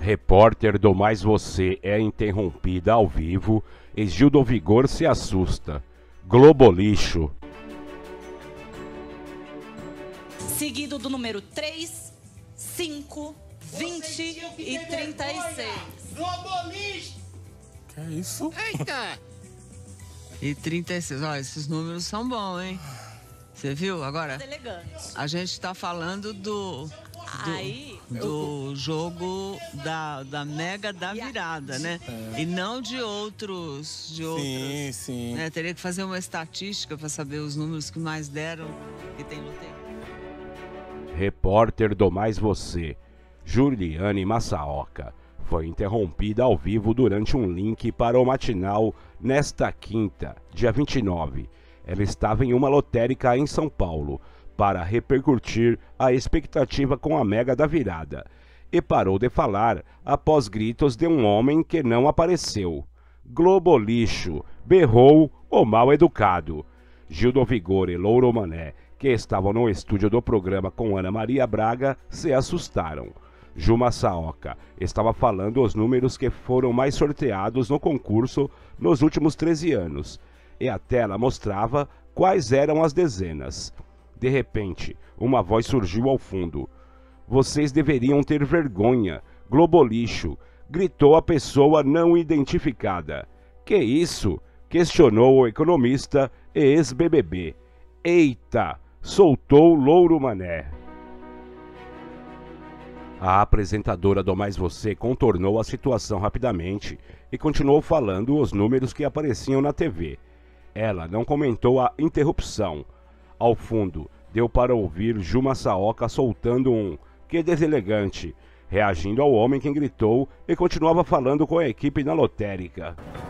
Repórter do Mais Você é interrompida ao vivo e Gil do Vigor se assusta. Globo lixo. Seguido do número 3, 5, 20 e 36. Globo lixo! Que é isso? Eita! E 36, olha, esses números são bons, hein? Você viu agora? Elegante. A gente tá falando do jogo da Mega da Virada, né? E não de outros. Sim. Né? Teria que fazer uma estatística para saber os números que mais deram e tem loteria. Repórter do Mais Você, Juliane Massaoka, foi interrompida ao vivo durante um link para o matinal nesta quinta, dia 29. Ela estava em uma lotérica em São Paulo para repercutir a expectativa com a Mega da Virada e parou de falar após gritos de um homem que não apareceu. Globo lixo, berrou o mal educado. Gil do Vigor e Louro Mané, que estavam no estúdio do programa com Ana Maria Braga, se assustaram. Ju Massaoka estava falando os números que foram mais sorteados no concurso nos últimos 13 anos, e a tela mostrava quais eram as dezenas. De repente, uma voz surgiu ao fundo. "Vocês deveriam ter vergonha, Globo lixo", gritou a pessoa não identificada. "Que isso?", questionou o economista e ex-BBB. "Eita!", soltou Louro Mané. A apresentadora do Mais Você contornou a situação rapidamente e continuou falando os números que apareciam na TV. Ela não comentou a interrupção. Ao fundo, deu para ouvir Ju Massaoka soltando um "que deselegante", reagindo ao homem que gritou e continuava falando com a equipe na lotérica.